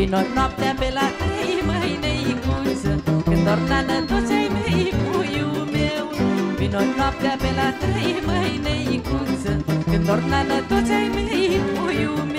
Vino noaptea pe la 3, măi, neicuță, când dorm nană toți ai mei, puiul meu. Vino noaptea pe la 3, măi, neicuță, când dorm nană toți ai mei, puiul meu.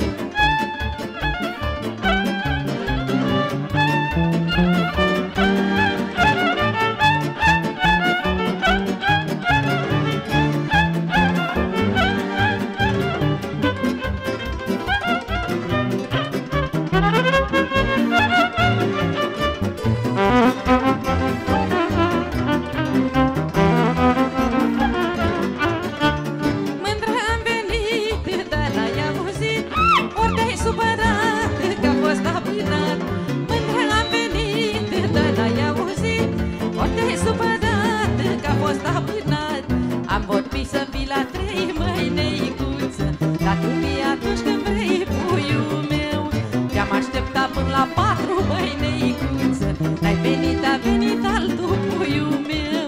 Am vorbit să vii la 3, măi, neicuță, dar tu vii atunci când vrei, puiul meu. Te-am așteptat până la 4, măi, neicuță, n-ai venit, a venit altul, puiul meu.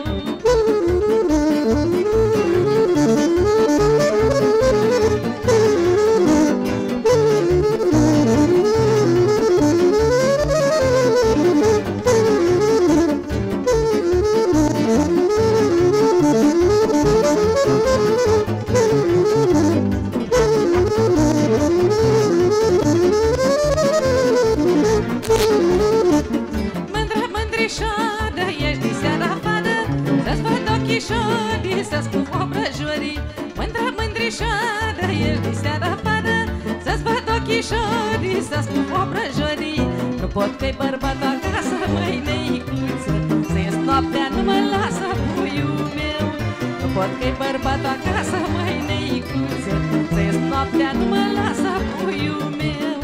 Să-ți pun obrăjorii, mândră mândrișoară, el de seara afară, să-ți văd ochișorii, să-ți pun obrăjorii. Nu pot că-i bărbat acasă, măi, neicuță, să ies noaptea, nu mă lasă, puiul meu. Nu pot că-i bărbat acasă, măi, neicuță, să ies noaptea, nu mă lasă, puiul meu.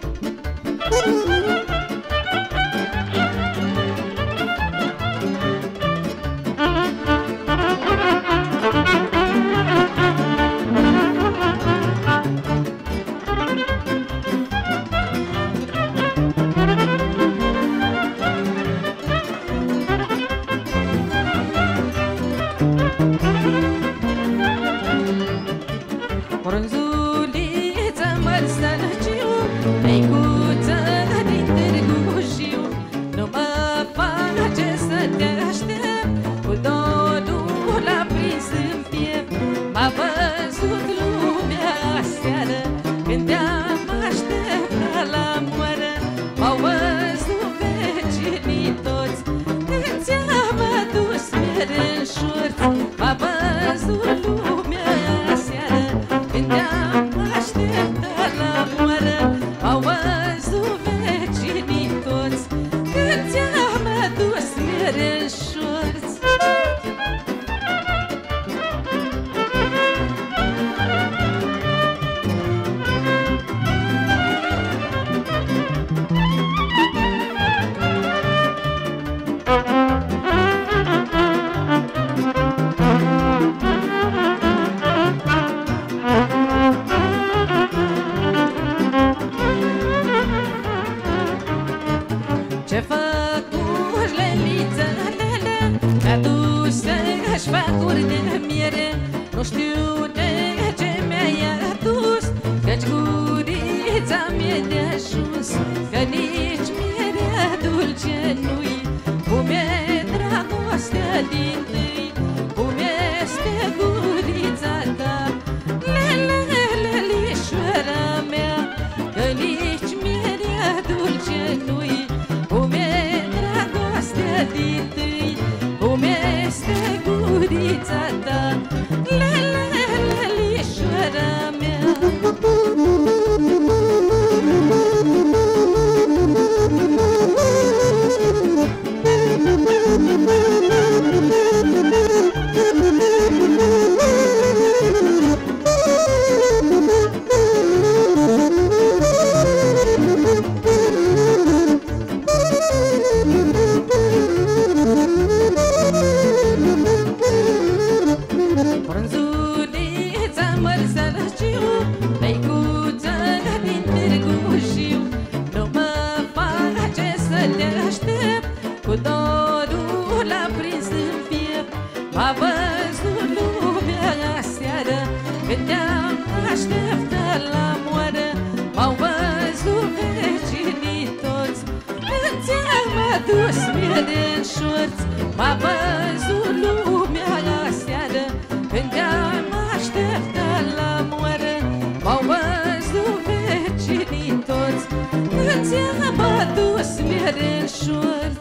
Frunzuliță, mărsălăciu, neicuță din Târgu Jiu, nu mă face să te aștept, cu dorul aprins în piept. M-a văzut lumea aseară, când te-am așteptat la moară. M-au văzut vecinii toți, când ți-am adus miere în șorți. M-a văzut lumea aseară, când te-am așteptat la moară. M-au văzut vecinii toți, când ți-am adus miere în șorți. dus mie din șorț, m-a văzut lumea aseară, când am așteptat la moară. M-au văzut vecinii toți, când ți-am adus mie din șorț.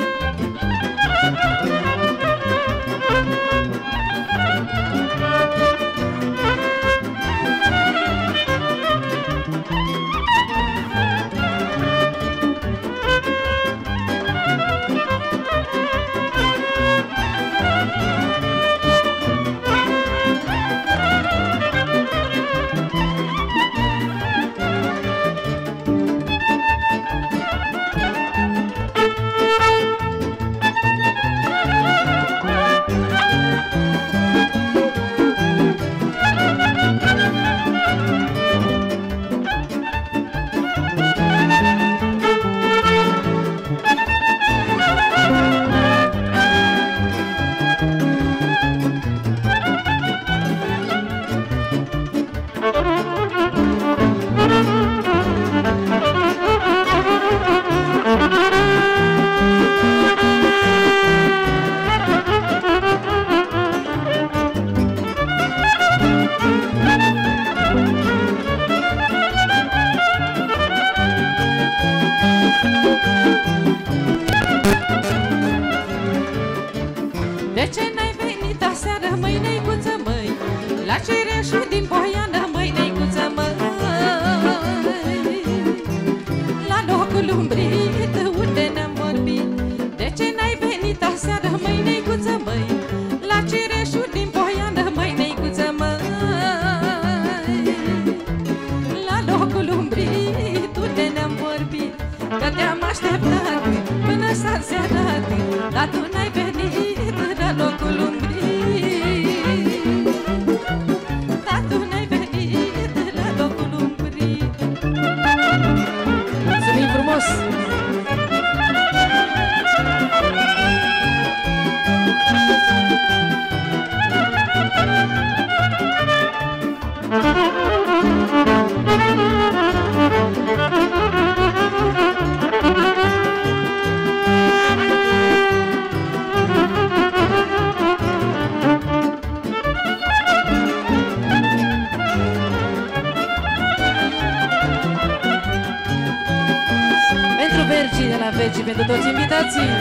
De ce n-ai venit aseară, măi, neicuță, măi, la cireșul din Poiană, măi, neicuță, măi, la locul umbrit unde ne-am vorbit? De ce n-ai venit aseară, măi, neicuță, măi, la cireșul din Poiană, măi, neicuță, măi, la locul umbrit unde ne-am vorbit? Că te-am așteptat până s-a înserat, dar tu n-ai venit la locul umbrit. Dar tu n-ai venit la locul umbrit. Mulțumim frumos! De la Vegii, pentru toți invitații.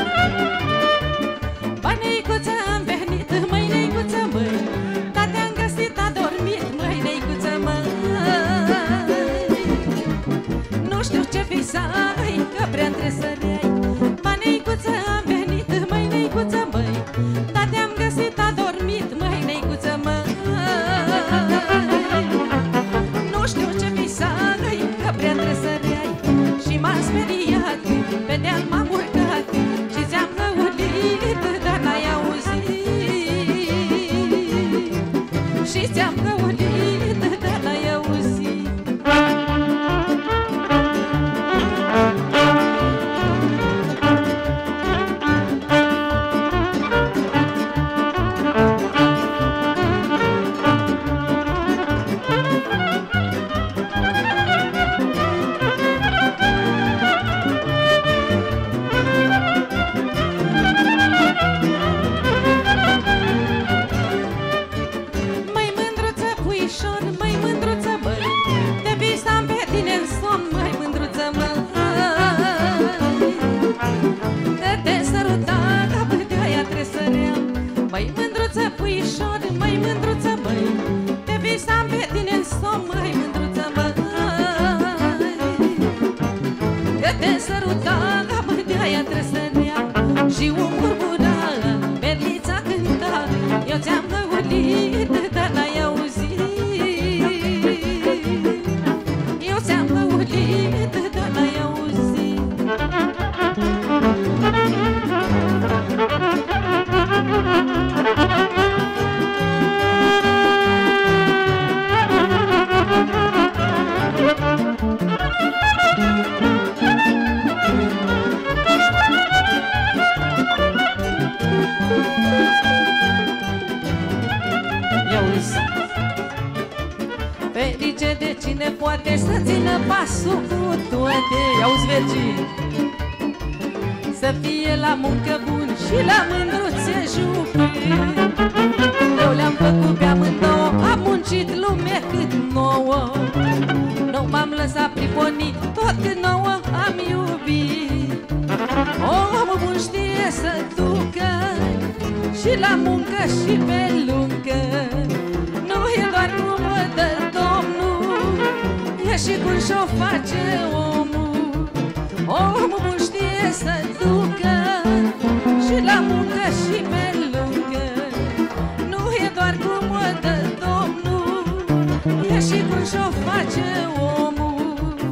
Băi, neicuță, am venit, măi, neicuță, măi, dar te-am găsit adormit, măi, neicuță, măi. Nu știu ce visai, că prea întresăreai. Băi, neicuță, am venit, măi, neicuță, măi, dar te-am găsit adormit, măi, neicuță, măi. Nu știu ce visai, că prea întresăreai. Și m-am speriat, pe deal m-am urcat și ți-am găulit, dar n-ai auzit. Și ți-am găulit, dar n-ai auzit. Măi, mândruță, puișor, măi, mândruță, măi, te visam pe tine în somn, măi, mândruță, măi. Că te săruta, măi, de-aia tresărea și un murmura, berlița cânta. Eu ți-am găulit, dar n-ai auzit. Eu ți-am găulit, dar n-ai auzit. Ferice de cine poate să țină pasul cu toate. Auzi, Vergi, să fie la muncă bun și la mândruțe jupâni. Eu le-am făcut pe amândouă, am muncit lume cât nouă. Nu m-am lăsat priponit, tot cât nouă am iubit. Omul bun știe să ducă și la muncă și pe lungă. Nu e doar cum o dă Domnul, e și cum și-o face omul. Omul bun știe să ducă și la muncă și pe lungă. Nu e doar cum o dă Domnul, e și cum și-o face omul.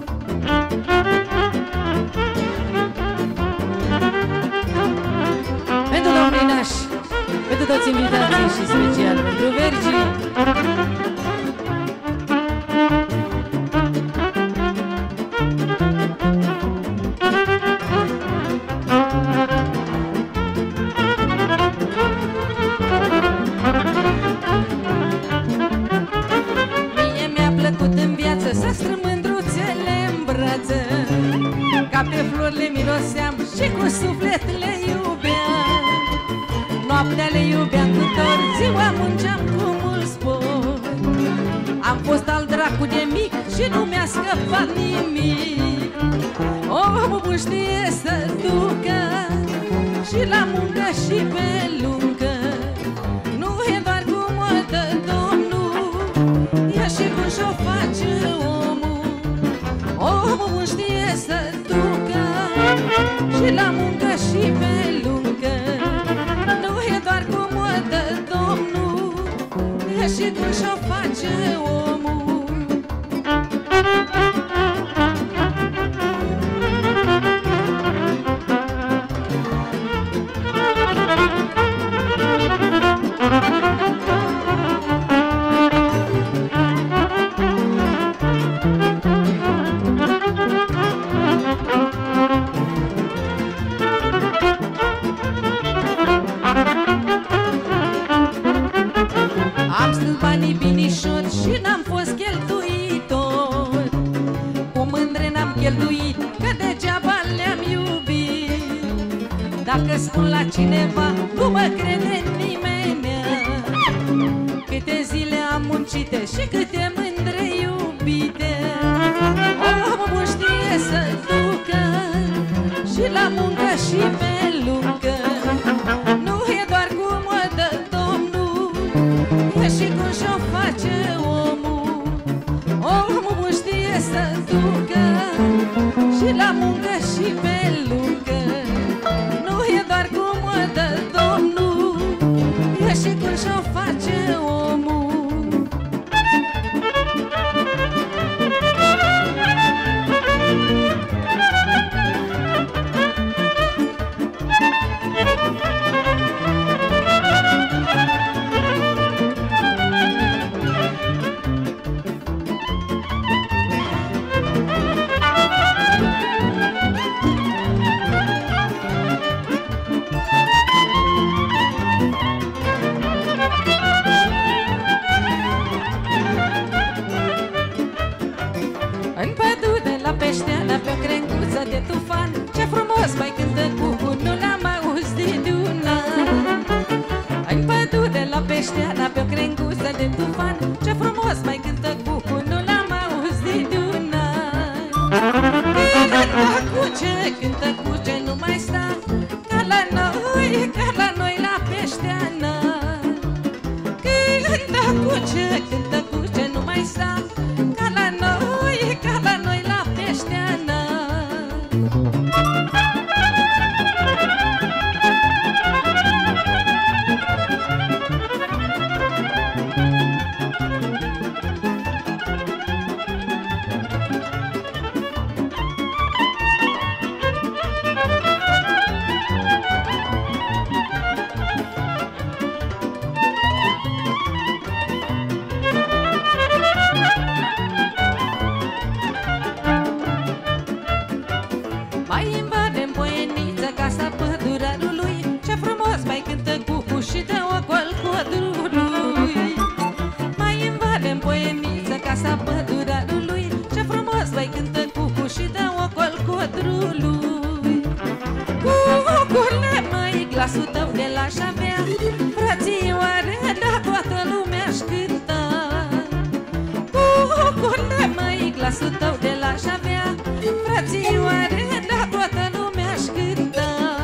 Pentru domnii nași, pentru toți invitații și special pentru Vergii. Mie mi-a plăcut în viață să strâng mândruțele în brață, ca pe flori le miroseam și cu suflet le iubeam. Noaptea le iubeam cu dor, ziua munceam cu mult spor. Am fost al dracu de mic și nu mi-a scăpat nimic. Omul bun știe să ducă și la muncă și pe lungă. Nu e doar cum o dă Domnul, e și cum și-o face omul. Omul bun știe să ducă și la muncă și pe lungă. Nu e doar cum o dă Domnul, e și cum și-o face omul. Am strâns banii binișor și n-am fost cheltuitor. Cu mândre n-am cheltuit, că degeaba le-am iubit. Dacă spun la cineva, nu mă crede nimenea. Câte zile am muncite și câte mândre iubite. Omul bun știe să ducă și la muncă și pe lungă. Nu e doar cum o dă Domnul, e și cum și-o face omul. Omul bun știe să ducă și la muncă și pe lungă. Nu e doar cum o dă Domnul, e și cum și-o face omul. În pădure la Peșteana, pe o crenguță de tufan, ce frumos mai cântă cucul, nu l-am auzit de un an. În pădure la Peșteana, pe o crenguță de tufan, ce frumos mai cântă cucul, nu l-am auzit de un an. Cântă cuce, nu mai sta ca la noi la Peșteana. Cântă cuce, nu mai sta ca la noi la Peșteana. l-aș avea, frățioare, dar toată lumea-și cânta. Cucule, măi, glasul tău de l-aș avea, frățioare, dar toată lumea-și cânta.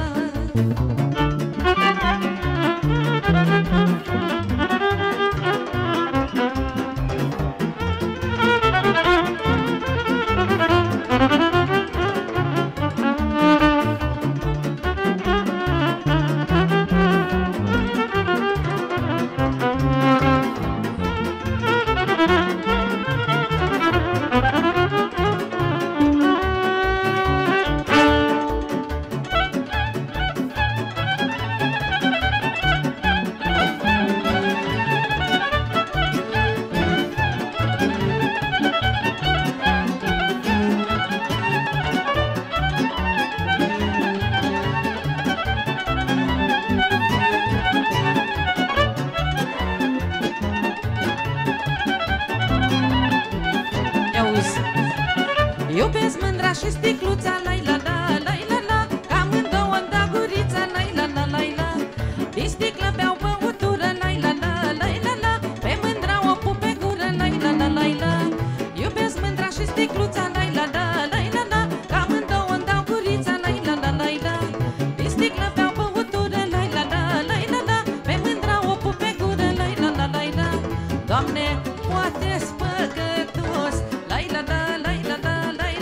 Iubesc mândra și sticluța, lai-la-la, lai-la-la, că amândouă-mi da gurița, lai-la-la, lai-la. Din sticlă beau băutură, lai-la-la, lai-la-la, pe mândra o pup pe gură, lai-la-la, lai-la. Iubesc mândra și sticluța, lai-la-la, lai-la-la, că amândouă-mi dau gurița, lai-la-la, lai-la. Din sticlă beau băutură, lai-la-la, lai-la-la, pe mândra o pup pe gură, lai-la-la, lai-la. Doamne, poate-s păcătos, lai-la-la, lai-la-la,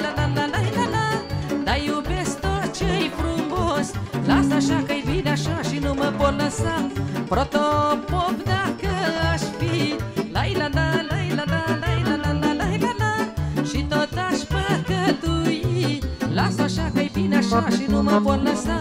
dar iubesc tot ce-i frumos. Lasă așa că-i bine așa și nu mă pot lăsa. Protopop dacă aș fi, lai-la-la, lai-la-la, lai-la-la, lai-la-la, și tot aș păcătui. Lasă așa că-i bine așa și nu mă pot lăsa.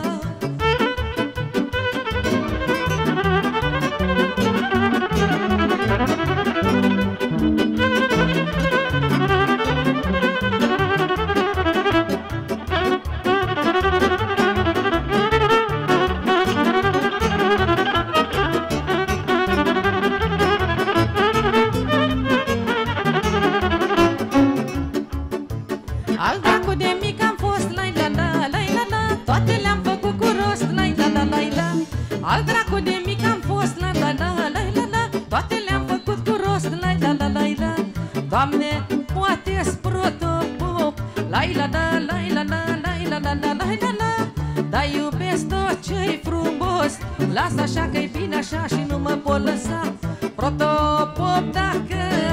Al dracu de mic am fost, lai-la-la, lai-la-la, toate le-am făcut cu rost, lai-la-la, lai-la. Al dracu de mic am fost, lai-la-la, lai-la-la, toate le-am făcut cu rost, lai-la-la, lai-la. Doamne, poate-s protopop, lai-la-la, lai-la-la, lai-la-la, lai-la-la, dar iubesc tot ce-i frumos. Lasă așa că-i bine așa și nu mă pot lăsa. Protopop dacă